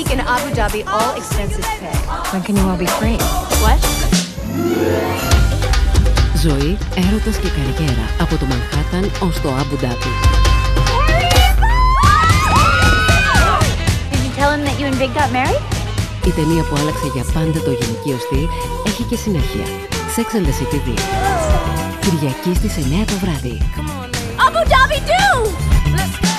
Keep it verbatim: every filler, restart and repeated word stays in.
week in Abu Dhabi, all expenses paid. When can you all be free? What? Ζωή, έρωτας και καριέρα από το Μανχάταν ως το Αμπου Ντάμπι. Did you tell him that you and Big got married? Η ταινία που άλλαξε για πάντα το γυναικείο στυλ έχει και συνέχεια. Sex and the City δύο. Κυριακή στις εννιά το βράδυ. Abu Dhabi do! Let's go!